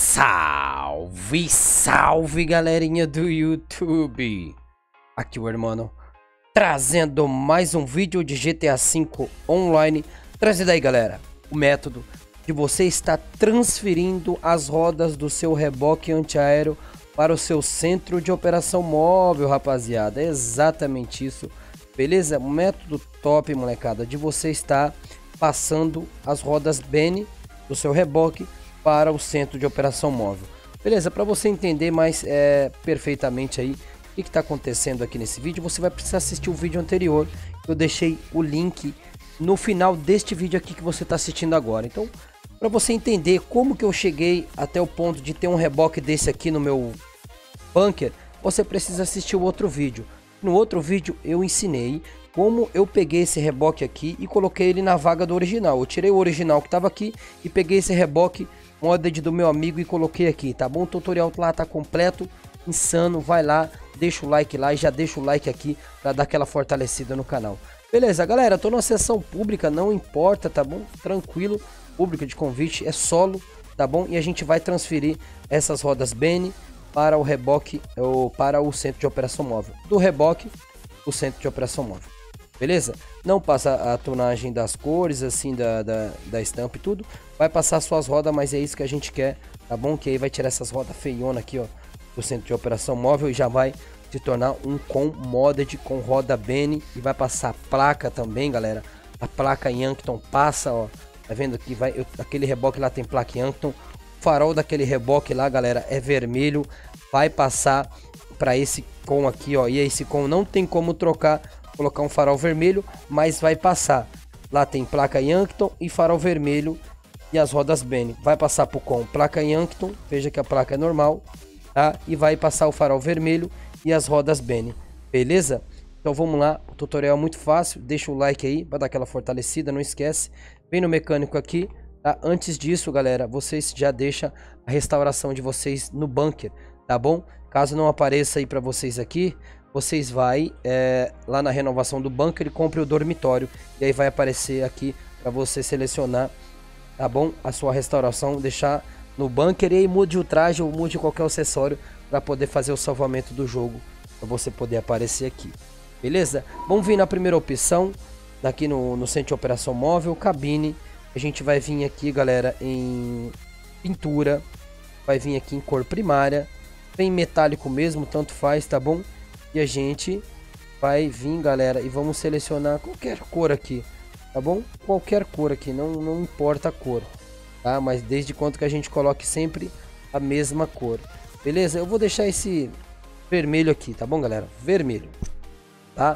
Salve, salve galerinha do YouTube. Aqui o Hermano, trazendo mais um vídeo de GTA V Online. Trazendo aí galera, o método de você estar transferindo as rodas do seu reboque antiaéreo para o seu centro de operação móvel, rapaziada. É exatamente isso, beleza? Um método top, molecada, de você estar passando as rodas Benny do seu reboque para o centro de operação móvel, beleza? Para você entender mais perfeitamente aí o que está acontecendo aqui nesse vídeo, você vai precisar assistir o vídeo anterior. Eu deixei o link no final deste vídeo aqui que você está assistindo agora. Então, para você entender como que eu cheguei até o ponto de ter um reboque desse aqui no meu bunker, você precisa assistir o outro vídeo. No outro vídeo eu ensinei como eu peguei esse reboque aqui e coloquei ele na vaga do original. Eu tirei o original que estava aqui e peguei esse reboque modded do meu amigo e coloquei aqui, tá bom? O tutorial lá tá completo, insano. Vai lá, deixa o like lá e já deixa o like aqui para dar aquela fortalecida no canal. Beleza, galera? Tô numa sessão pública, não importa, tá bom? Tranquilo, pública de convite, é solo, tá bom? E a gente vai transferir essas rodas Benny para o reboque ou para o centro de operação móvel. Do reboque, o centro de operação móvel. Beleza? Não passa a tonagem das cores, assim, da estampa e tudo. Vai passar suas rodas, mas é isso que a gente quer, tá bom? Que aí vai tirar essas rodas feiona aqui, ó, do centro de operação móvel e já vai se tornar um com modded com roda Benny. E vai passar a placa também, galera. A placa Yankton passa, ó. Tá vendo que vai, aquele reboque lá tem placa Yankton. O farol daquele reboque lá, galera, é vermelho. Vai passar para esse com aqui, ó. E esse com não tem como trocar, colocar um farol vermelho, mas vai passar. Lá tem placa Yankton e farol vermelho e as rodas Benny. Vai passar pro com placa Yankton, veja que a placa é normal, tá? E vai passar o farol vermelho e as rodas Benny, beleza? Então vamos lá, o tutorial é muito fácil, deixa o like aí para dar aquela fortalecida, não esquece. Vem no mecânico aqui, tá? Antes disso, galera, vocês já deixam a restauração de vocês no bunker, tá bom? Caso não apareça aí para vocês aqui, vocês vai lá na renovação do bunker e compre o dormitório. E aí vai aparecer aqui para você selecionar, tá bom? A sua restauração, deixar no bunker e aí mude o traje ou mude qualquer acessório para poder fazer o salvamento do jogo, para você poder aparecer aqui, beleza? Vamos vir na primeira opção, aqui no centro de operação móvel, cabine. A gente vai vir aqui, galera, em pintura, vai vir aqui em cor primária, bem metálico mesmo, tanto faz, tá bom? E a gente vai vir, galera, e vamos selecionar qualquer cor aqui, tá bom? Qualquer cor aqui, não importa a cor, tá? Mas desde quanto que a gente coloque sempre a mesma cor, beleza? Eu vou deixar esse vermelho aqui, tá bom, galera? Vermelho, tá?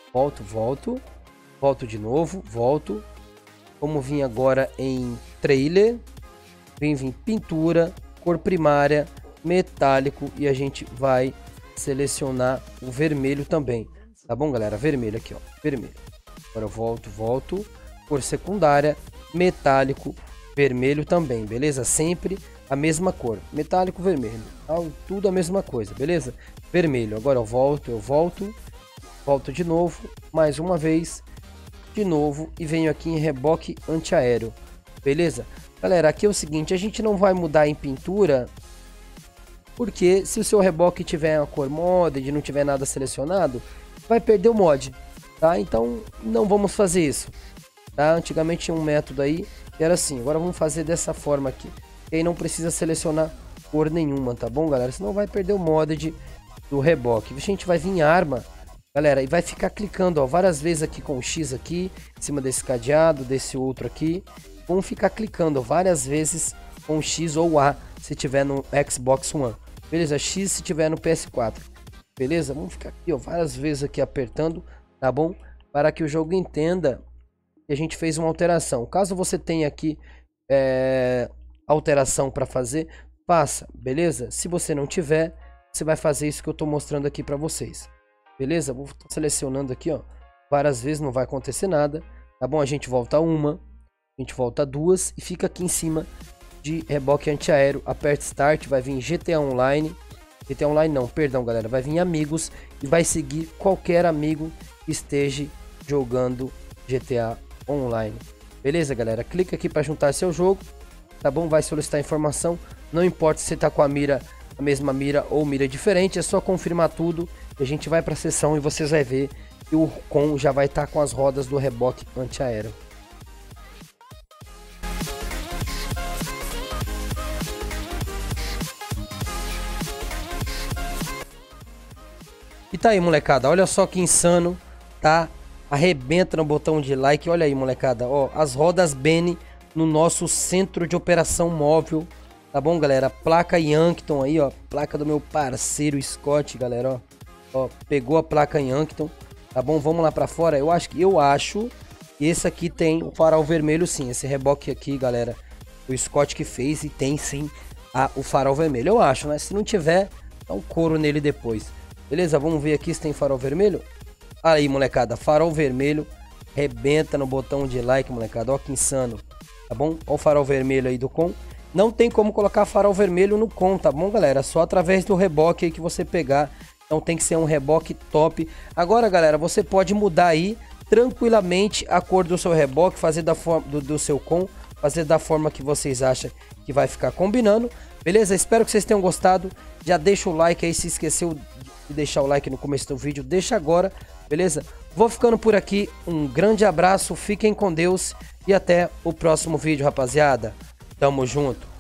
Volto de novo, volto. Vamos vir agora em trailer, vem vir pintura, cor primária, metálico e a gente vai selecionar o vermelho também, tá bom, galera? Vermelho aqui, ó, vermelho. Agora eu volto, cor secundária, metálico, vermelho também, beleza? Sempre a mesma cor, metálico, vermelho, tá? Tudo a mesma coisa, beleza? Vermelho. Agora eu volto de novo, mais uma vez, de novo e venho aqui em reboque antiaéreo, beleza? Galera, aqui é o seguinte, a gente não vai mudar em pintura, porque se o seu reboque tiver a cor modded, não tiver nada selecionado, vai perder o mod, tá? Então não vamos fazer isso, tá? Antigamente tinha um método aí que era assim, agora vamos fazer dessa forma aqui. E aí não precisa selecionar cor nenhuma, tá bom, galera? Senão vai perder o modded do reboque. A gente vai vir em arma, galera, e vai ficar clicando, ó, várias vezes aqui com o X aqui, em cima desse cadeado, desse outro aqui. Vamos ficar clicando várias vezes com o X ou A, se tiver no Xbox One. Beleza? X se tiver no PS4. Beleza? Vamos ficar aqui, ó, várias vezes aqui apertando, tá bom? Para que o jogo entenda que a gente fez uma alteração. Caso você tenha aqui alteração para fazer, faça, beleza? Se você não tiver, você vai fazer isso que eu tô mostrando aqui para vocês. Beleza? Vou selecionando aqui, ó, várias vezes, não vai acontecer nada, tá bom? A gente volta uma, a gente volta duas e fica aqui em cima de reboque antiaéreo, aperta Start, vai vir GTA Online, GTA Online não, perdão galera, vai vir amigos e vai seguir qualquer amigo que esteja jogando GTA Online, beleza galera? Clica aqui para juntar seu jogo, tá bom? Vai solicitar informação, não importa se você tá com a mesma mira ou mira diferente, é só confirmar tudo e a gente vai para a sessão e vocês vão ver que o com já vai estar com as rodas do reboque antiaéreo. E tá aí, molecada, olha só que insano, tá? Arrebenta no botão de like, olha aí, molecada, ó, as rodas Bene no nosso centro de operação móvel, tá bom, galera? Placa Yankton aí, ó, placa do meu parceiro Scott, galera, ó, pegou a placa Yankton, tá bom? Vamos lá pra fora, eu acho que esse aqui tem o farol vermelho sim, esse reboque aqui, galera, o Scott que fez e tem sim o farol vermelho, eu acho, né? Se não tiver, dá um couro nele depois. Beleza, vamos ver aqui se tem farol vermelho. Aí, molecada, farol vermelho. Rebenta no botão de like, molecada. Ó que insano, tá bom? Ó o farol vermelho aí do com. Não tem como colocar farol vermelho no com, tá bom, galera? Só através do reboque aí que você pegar. Então tem que ser um reboque top. Agora, galera, você pode mudar aí tranquilamente a cor do seu reboque, fazer da forma do seu com, fazer da forma que vocês acham que vai ficar combinando. Beleza? Espero que vocês tenham gostado. Já deixa o like aí, se esqueceu de deixar o like no começo do vídeo, deixa agora, beleza? Vou ficando por aqui, um grande abraço, fiquem com Deus e até o próximo vídeo, rapaziada. Tamo junto.